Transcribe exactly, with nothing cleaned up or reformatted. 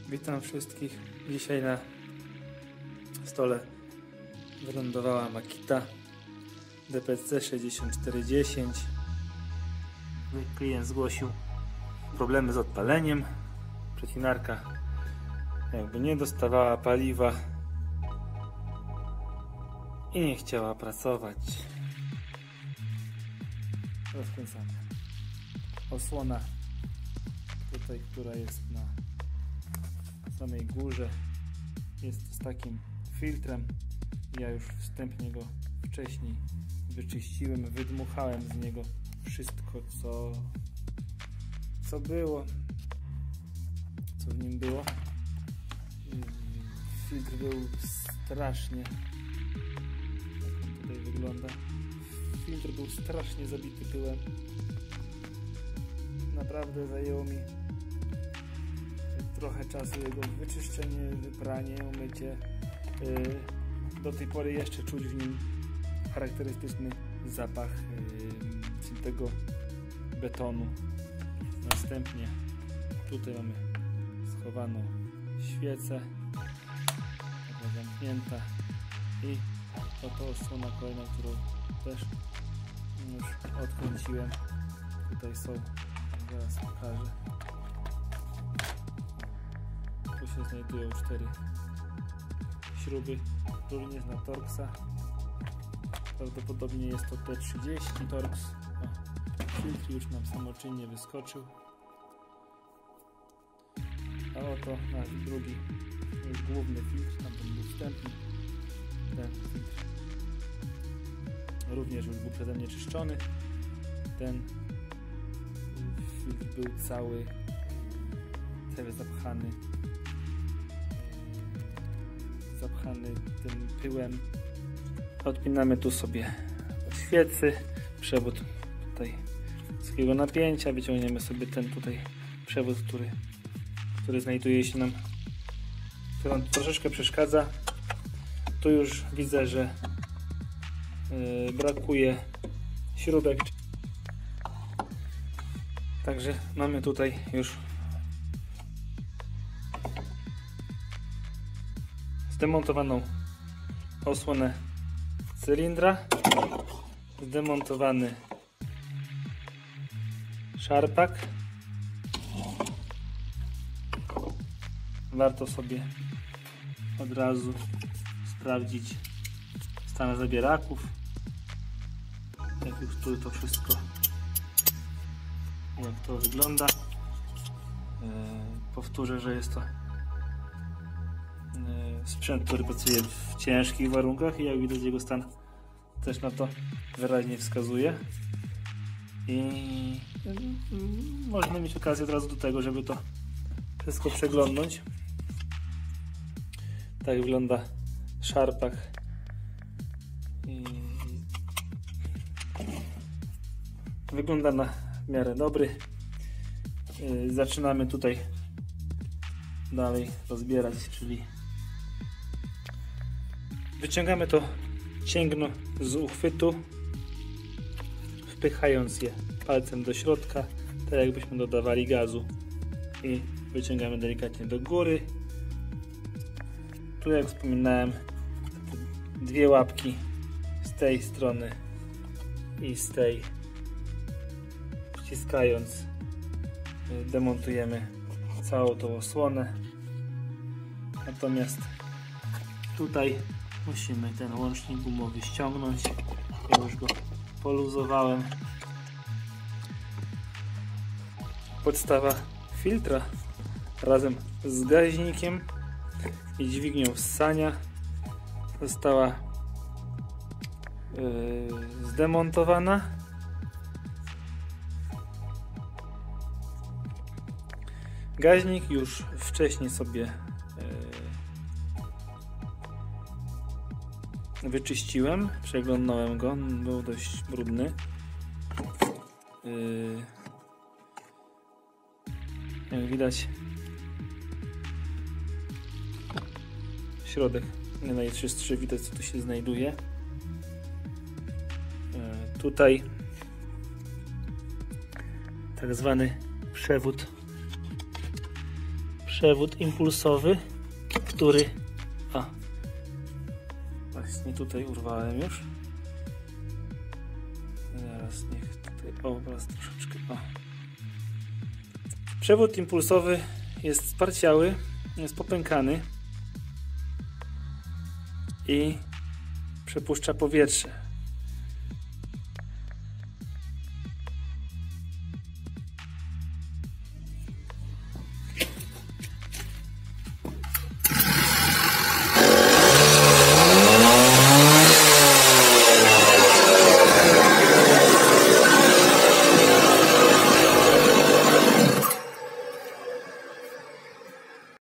Witam wszystkich. Dzisiaj na stole wylądowała Makita D P C sześćdziesiąt cztery dziesięć. Klient zgłosił problemy z odpaleniem. Przecinarka jakby nie dostawała paliwa i nie chciała pracować. Rozkręcamy. Osłona tutaj, która jest na samej górze, jest z takim filtrem. Ja już wstępnie go wcześniej wyczyściłem, wydmuchałem z niego wszystko, co co było, co w nim było. Filtr był strasznie, jak on tutaj wygląda, filtr był strasznie zabity pyłem. Naprawdę zajęło mi trochę czasu jego wyczyszczenie, wypranie, umycie. Do tej pory jeszcze czuć w nim charakterystyczny zapach tego betonu. Następnie tutaj mamy schowaną świecę, taka zamknięta, i oto osłona kolejna, którą też już odkręciłem. Tutaj są, zaraz pokażę. Tu się znajdują cztery śruby, również na Torxa. Prawdopodobnie jest to T trzydzieści Torx. O, filtr już nam samoczynnie wyskoczył. A oto nasz drugi, już główny filtr, tam ten był wstępny. Ten filtr również już był przeze mnie czyszczony. Ten filtr był cały, cały zapchany, zapchany tym pyłem. Odpinamy tu sobie od świecy przewód tutaj wysokiego napięcia, wyciągniemy sobie ten tutaj przewód, który, który znajduje się nam, który nam troszeczkę przeszkadza. Tu już widzę, że yy, brakuje śrubek, także mamy tutaj już zdemontowaną osłonę cylindra, zdemontowany szarpak. Warto sobie od razu sprawdzić stan zabieraków, jak już tu to wszystko, jak to wygląda. Yy, powtórzę, że jest to sprzęt, który pracuje w ciężkich warunkach i jak widać, jego stan też na to wyraźnie wskazuje. I można mieć okazję od razu do tego, żeby to wszystko przeglądnąć. Tak wygląda szarpak. I wygląda na w miarę dobry. Zaczynamy tutaj dalej rozbierać, czyli wyciągamy to cięgno z uchwytu, wpychając je palcem do środka, tak jakbyśmy dodawali gazu, i wyciągamy delikatnie do góry. Tu, jak wspominałem, dwie łapki z tej strony i z tej, wciskając, demontujemy całą tą osłonę. Natomiast tutaj musimy ten łącznik gumowy ściągnąć. Ja już go poluzowałem. Podstawa filtra razem z gaźnikiem i dźwignią ssania została yy, zdemontowana. Gaźnik już wcześniej sobie yy, wyczyściłem, przeglądałem go, był dość brudny. Yy, jak widać, środek nie najczystszy, widać, co tu się znajduje. Yy, tutaj tak zwany przewód przewód impulsowy, który... O, właśnie tutaj urwałem już. Zaraz niech tutaj... O, teraz troszeczkę... O. Przewód impulsowy jest sparciały, jest popękany i przepuszcza powietrze.